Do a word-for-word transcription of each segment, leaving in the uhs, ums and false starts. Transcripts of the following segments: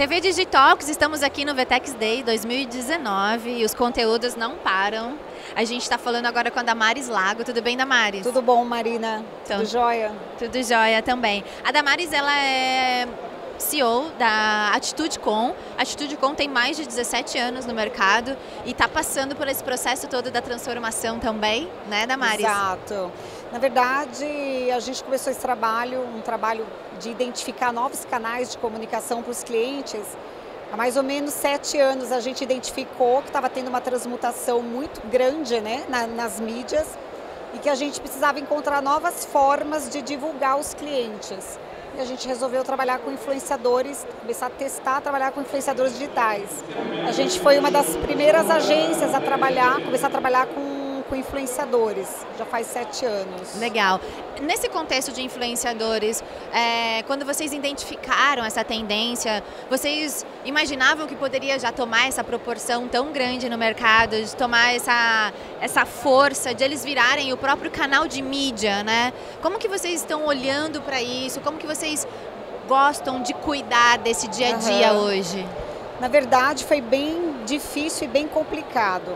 V Digitalks, estamos aqui no VTEX Day dois mil e dezenove e os conteúdos não param. A gente está falando agora com a Damares Lago. Tudo bem, Damares? Tudo bom, Marina? Então, tudo jóia? Tudo jóia também. A Damares, ela é C E O da AtitudeCon. A AtitudeCon tem mais de dezessete anos no mercado e está passando por esse processo todo da transformação também, né, Damares? Exato. Na verdade, a gente começou esse trabalho, um trabalho de identificar novos canais de comunicação para os clientes. Há mais ou menos sete anos a gente identificou que estava tendo uma transmutação muito grande, né, na, nas mídias e que a gente precisava encontrar novas formas de divulgar os clientes. E a gente resolveu trabalhar com influenciadores, começar a testar, trabalhar com influenciadores digitais. A gente foi uma das primeiras agências a trabalhar, começar a trabalhar com com influenciadores, já faz sete anos. Legal. Nesse contexto de influenciadores, é, quando vocês identificaram essa tendência, vocês imaginavam que poderia já tomar essa proporção tão grande no mercado, de tomar essa, essa força, de eles virarem o próprio canal de mídia, né? Como que vocês estão olhando para isso? Como que vocês gostam de cuidar desse dia a dia uhum. hoje? Na verdade, foi bem difícil e bem complicado.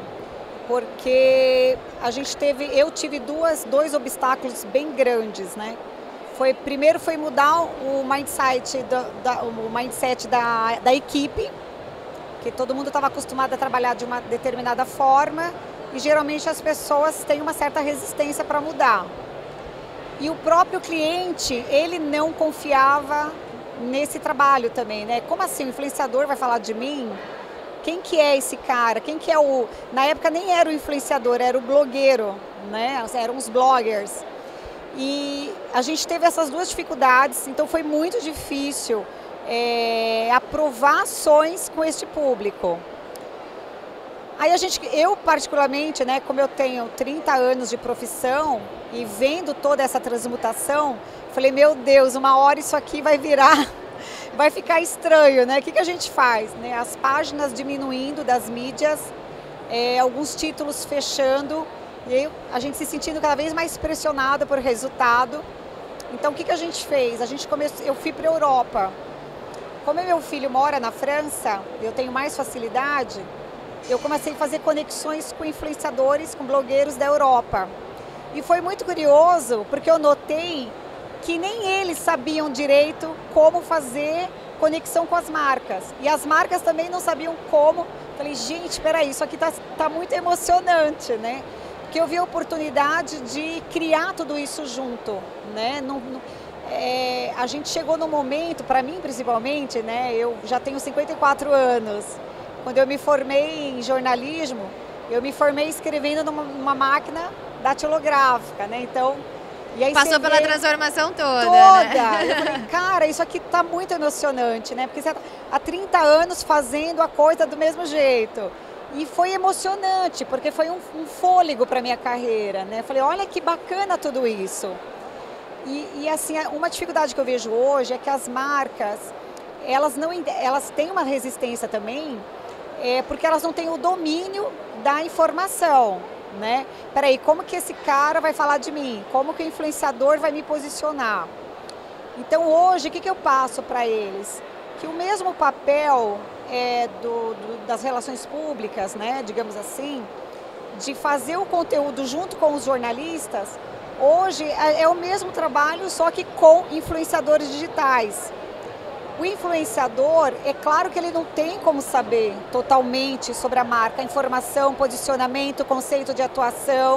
Porque a gente teve, eu tive duas, dois obstáculos bem grandes, né? Foi, primeiro foi mudar o mindset da, da, o mindset da, da equipe, que todo mundo estava acostumado a trabalhar de uma determinada forma e geralmente as pessoas têm uma certa resistência para mudar. E o próprio cliente, ele não confiava nesse trabalho também, né? Como assim, o influenciador vai falar de mim? Quem que é esse cara? Quem que é o... Na época nem era o influenciador, era o blogueiro, né? Eram os bloggers. E a gente teve essas duas dificuldades, então foi muito difícil é, aprovar ações com este público. Aí a gente, eu particularmente, né, como eu tenho trinta anos de profissão e vendo toda essa transmutação, falei, meu Deus, uma hora isso aqui vai virar... vai ficar estranho, né? O que, que a gente faz? Né? As páginas diminuindo das mídias, é, alguns títulos fechando, e aí a gente se sentindo cada vez mais pressionado por resultado. Então, o que, que a gente fez? A gente começou, eu fui para a Europa. Como meu filho mora na França, eu tenho mais facilidade, eu comecei a fazer conexões com influenciadores, com blogueiros da Europa. E foi muito curioso, porque eu notei que nem eles sabiam direito como fazer conexão com as marcas. E as marcas também não sabiam como. Falei, gente, espera aí, isso aqui tá, tá muito emocionante, né? Porque eu vi a oportunidade de criar tudo isso junto, né? Não, não, é, a gente chegou no momento, para mim principalmente, né? Eu já tenho cinquenta e quatro anos. Quando eu me formei em jornalismo, eu me formei escrevendo numa, numa máquina datilográfica, né? Então, E aí passou pela vê... transformação toda, Toda! Né? Eu falei, cara, isso aqui tá muito emocionante, né? Porque você tá há trinta anos fazendo a coisa do mesmo jeito. E foi emocionante, porque foi um, um fôlego para minha carreira, né? Eu falei, olha que bacana tudo isso. E, e assim, uma dificuldade que eu vejo hoje é que as marcas, elas, não, elas têm uma resistência também, é, porque elas não têm o domínio da informação. Né? Peraí, como que esse cara vai falar de mim? Como que o influenciador vai me posicionar? Então hoje, o que, que eu passo para eles? Que o mesmo papel é, do, do, das relações públicas, né, digamos assim, de fazer o conteúdo junto com os jornalistas, hoje é, é o mesmo trabalho, só que com influenciadores digitais. O influenciador, é claro que ele não tem como saber totalmente sobre a marca, a informação, posicionamento, conceito de atuação.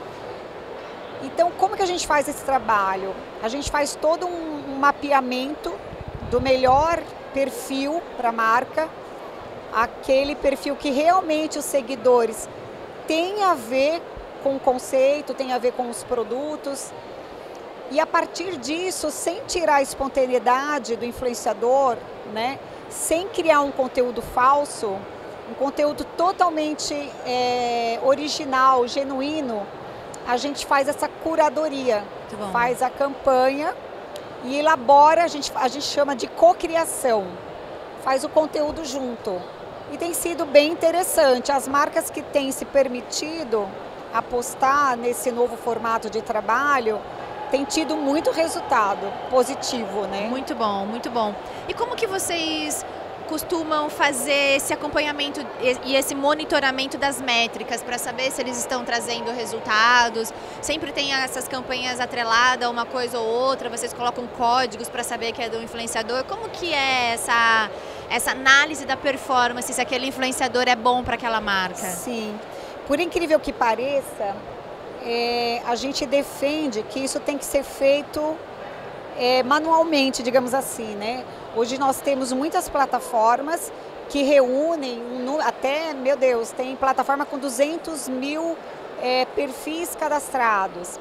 Então, como que a gente faz esse trabalho? A gente faz todo um, um mapeamento do melhor perfil para a marca, aquele perfil que realmente os seguidores têm a ver com o conceito, tem a ver com os produtos. E a partir disso, sem tirar a espontaneidade do influenciador, né, sem criar um conteúdo falso, um conteúdo totalmente é, original, genuíno, a gente faz essa curadoria, faz a campanha e elabora, a gente, a gente chama de cocriação, faz o conteúdo junto. E tem sido bem interessante, as marcas que têm se permitido apostar nesse novo formato de trabalho, tem tido muito resultado positivo, né? Muito bom, muito bom. E como que vocês costumam fazer esse acompanhamento e esse monitoramento das métricas para saber se eles estão trazendo resultados? Sempre tem essas campanhas atreladas a uma coisa ou outra, vocês colocam códigos para saber que é do influenciador. Como que é essa, essa análise da performance, se aquele influenciador é bom para aquela marca? Sim, por incrível que pareça, é, a gente defende que isso tem que ser feito é, manualmente, digamos assim, né? Hoje nós temos muitas plataformas que reúnem, um, até, meu Deus, tem plataforma com duzentos mil é, perfis cadastrados.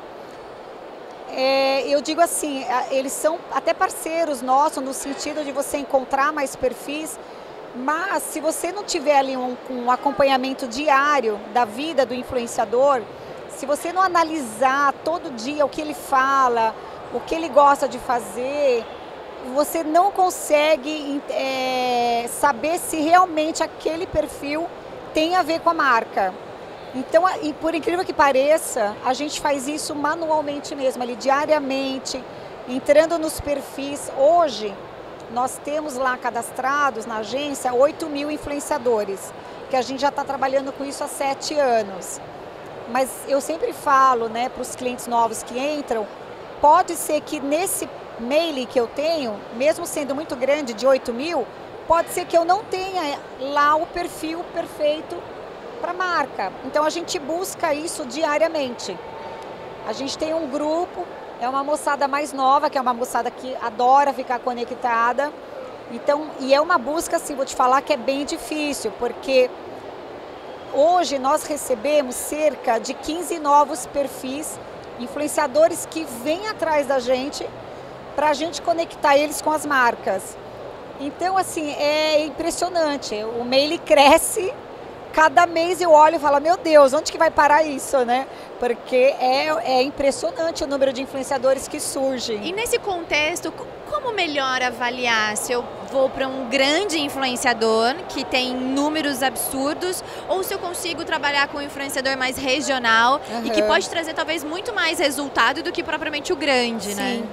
É, eu digo assim, eles são até parceiros nossos no sentido de você encontrar mais perfis, mas se você não tiver ali um, um acompanhamento diário da vida do influenciador, se você não analisar todo dia o que ele fala, o que ele gosta de fazer, você não consegue é, saber se realmente aquele perfil tem a ver com a marca. Então, e por incrível que pareça, a gente faz isso manualmente mesmo, ali diariamente, entrando nos perfis. Hoje, nós temos lá cadastrados na agência oito mil influenciadores, que a gente já está trabalhando com isso há sete anos. Mas eu sempre falo, né, para os clientes novos que entram, pode ser que nesse mailing que eu tenho, mesmo sendo muito grande, de oito mil, pode ser que eu não tenha lá o perfil perfeito para a marca. Então a gente busca isso diariamente. A gente tem um grupo, é uma moçada mais nova, que é uma moçada que adora ficar conectada. Então, e é uma busca, assim, vou te falar que é bem difícil, porque hoje nós recebemos cerca de quinze novos perfis, influenciadores que vêm atrás da gente, para a gente conectar eles com as marcas. Então, assim, é impressionante. O mail cresce, cada mês eu olho e falo, meu Deus, onde que vai parar isso, né? Porque é, é impressionante o número de influenciadores que surgem. E nesse contexto, como melhor avaliar se eu vou para um grande influenciador que tem números absurdos ou se eu consigo trabalhar com um influenciador mais regional uhum. e que pode trazer talvez muito mais resultado do que propriamente o grande, Sim. né?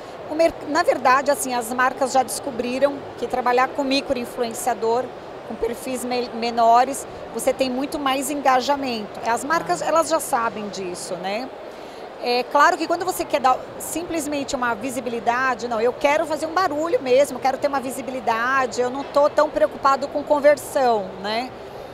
Na verdade, assim, as marcas já descobriram que trabalhar com micro-influenciador, com perfis me menores, você tem muito mais engajamento. As marcas, elas já sabem disso, né? É claro que quando você quer dar simplesmente uma visibilidade, não, eu quero fazer um barulho mesmo, quero ter uma visibilidade, eu não estou tão preocupado com conversão, né?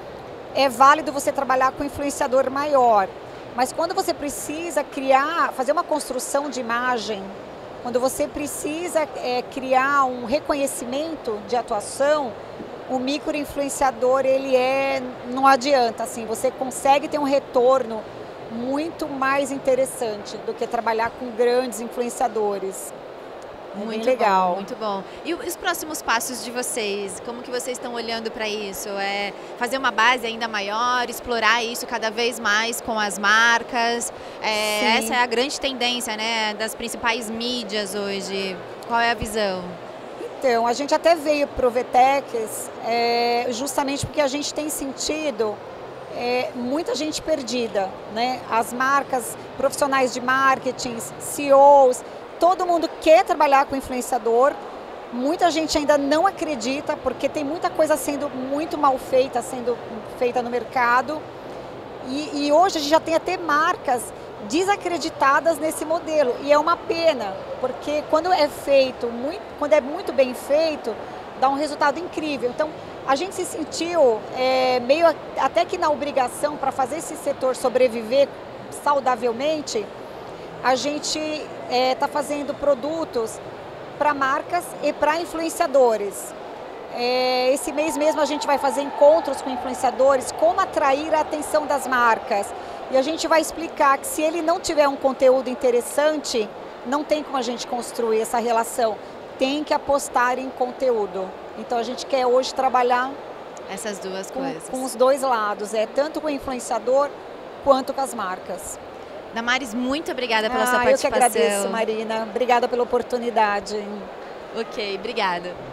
É válido você trabalhar com influenciador maior, mas quando você precisa criar, fazer uma construção de imagem, quando você precisa é, criar um reconhecimento de atuação, o micro-influenciador, ele é, não adianta, assim, você consegue ter um retorno muito mais interessante do que trabalhar com grandes influenciadores. É muito bem legal. Bom, muito bom. E os próximos passos de vocês? Como que vocês estão olhando para isso? É fazer uma base ainda maior, explorar isso cada vez mais com as marcas? É, essa é a grande tendência, né, das principais mídias hoje. Qual é a visão? Então, a gente até veio para o VTEX é, justamente porque a gente tem sentido é, muita gente perdida, né? As marcas, profissionais de marketing, C E Os, todo mundo quer trabalhar com influenciador, muita gente ainda não acredita, porque tem muita coisa sendo muito mal feita, sendo feita no mercado, e, e hoje a gente já tem até marcas desacreditadas nesse modelo, e é uma pena, porque quando é feito, muito, quando é muito bem feito, dá um resultado incrível. Então, a gente se sentiu é, meio até que na obrigação para fazer esse setor sobreviver saudavelmente, a gente está é, fazendo produtos para marcas e para influenciadores. É, esse mês mesmo a gente vai fazer encontros com influenciadores, como atrair a atenção das marcas. E a gente vai explicar que se ele não tiver um conteúdo interessante, não tem como a gente construir essa relação. Tem que apostar em conteúdo. Então a gente quer hoje trabalhar essas duas com, coisas. Com os dois lados, é tanto com o influenciador quanto com as marcas. Damares, muito obrigada pela ah, sua participação. Eu que agradeço, Marina. Obrigada pela oportunidade. Ok, obrigada.